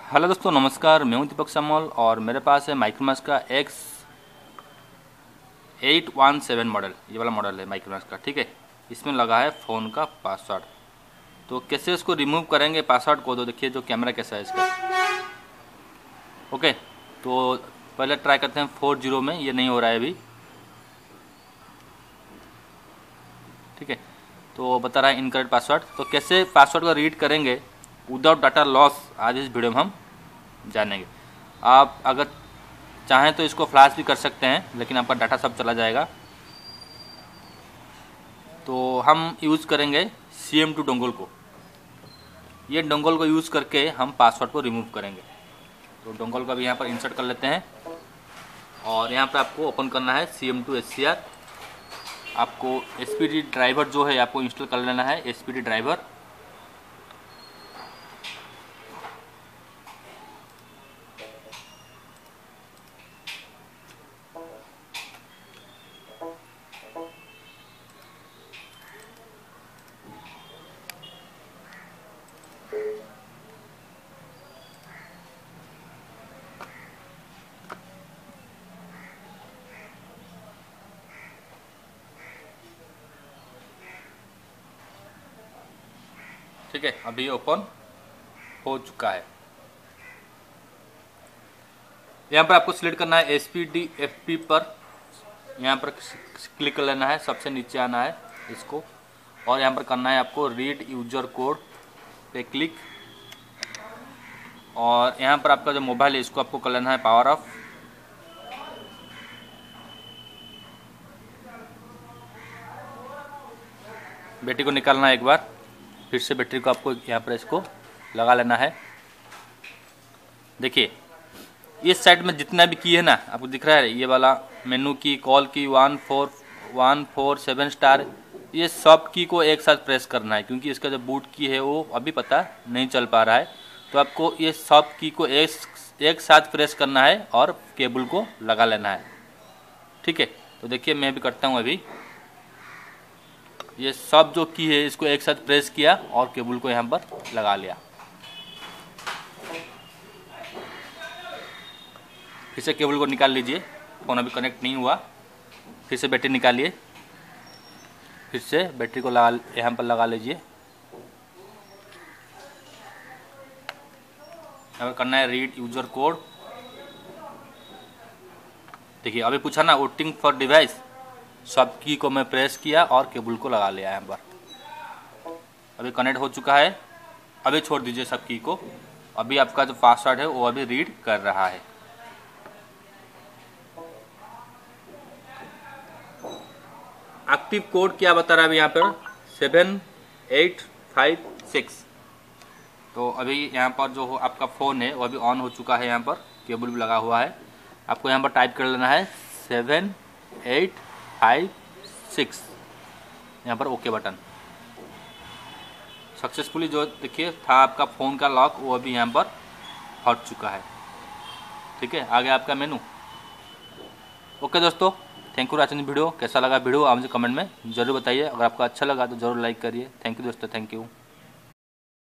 Hello दोस्तों, नमस्कार। मैं हूं दीपक सामोल और मेरे पास है माइक्रोमैक्स का X817 मॉडल। ये वाला मॉडल है माइक्रोमैक्स का, ठीक है। इसमें लगा है फ़ोन का पासवर्ड। तो कैसे इसको रिमूव करेंगे पासवर्ड को, तो देखिए जो कैमरा कैसा है इसका। ओके, तो पहले ट्राई करते हैं 40 में। ये नहीं हो रहा है अभी, ठीक है। तो बता रहा है इनकरेक्ट पासवर्ड। तो कैसे पासवर्ड को रीड करेंगे विदाउट डाटा लॉस, आज इस वीडियो में हम जानेंगे। आप अगर चाहें तो इसको फ्लैश भी कर सकते हैं, लेकिन आपका डाटा सब चला जाएगा। तो हम यूज़ करेंगे CM2 डोंगल को। ये डोंगल को यूज़ करके हम पासवर्ड को रिमूव करेंगे। तो डोंगल को अभी यहाँ पर इंसर्ट कर लेते हैं और यहाँ पर आपको ओपन करना है CM2 SCR। आपको SPD ड्राइवर जो है आपको इंस्टॉल कर लेना है, SPD ड्राइवर। ठीक है, अभी ओपन हो चुका है। यहाँ पर आपको सिलेक्ट करना है SPD FP पर। यहाँ पर क्लिक कर लेना है, सबसे नीचे आना है इसको, और यहाँ पर करना है आपको रीड यूजर कोड पे क्लिक। और यहाँ पर आपका जो मोबाइल है इसको आपको कर लेना है पावर ऑफ। बैटरी को निकालना है एक बार, फिर से बैटरी को आपको यहाँ पर इसको लगा लेना है। देखिए इस साइड में जितना भी की है ना, आपको दिख रहा है ये वाला मेनू की, कॉल की, 147 ये सब की को एक साथ प्रेस करना है, क्योंकि इसका जो बूट की है वो अभी पता नहीं चल पा रहा है। तो आपको ये सब की को एक साथ प्रेस करना है और केबल को लगा लेना है, ठीक है। तो देखिए मैं भी करता हूँ। अभी ये सब जो की है इसको एक साथ प्रेस किया और केबल को यहाँ पर लगा लिया। फिर से केबल को निकाल लीजिए, फ़ोन अभी कनेक्ट नहीं हुआ। फिर से बैटरी निकालिए, फिर से बैटरी को लगा यहाँ पर लगा लीजिए। यहाँ पर करना है रीड यूजर कोड। देखिए अभी पूछा ना वोटिंग फॉर डिवाइस, सब की को मैं प्रेस किया और केबल को लगा लिया। यहाँ पर अभी कनेक्ट हो चुका है। अभी छोड़ दीजिए सब की को। अभी आपका जो पासवर्ड है वो अभी रीड कर रहा है। एक्टिव कोड क्या बता रहा है अभी यहाँ पर 7856। तो अभी यहाँ पर जो आपका फ़ोन है वो अभी ऑन हो चुका है। यहाँ पर केबल भी लगा हुआ है। आपको यहाँ पर टाइप कर लेना है 7856, यहाँ पर ओके बटन। सक्सेसफुली जो देखिए था आपका फ़ोन का लॉक, वो अभी यहाँ पर हट चुका है, ठीक है। आगे आपका मेनू। ओके दोस्तों, thank you for watching video. कैसा लगा वीडियो आप मुझे कमेंट में ज़रूर बताइए। अगर आपको अच्छा लगा तो ज़रूर लाइक करिए। थैंक यू दोस्तों, थैंक यू।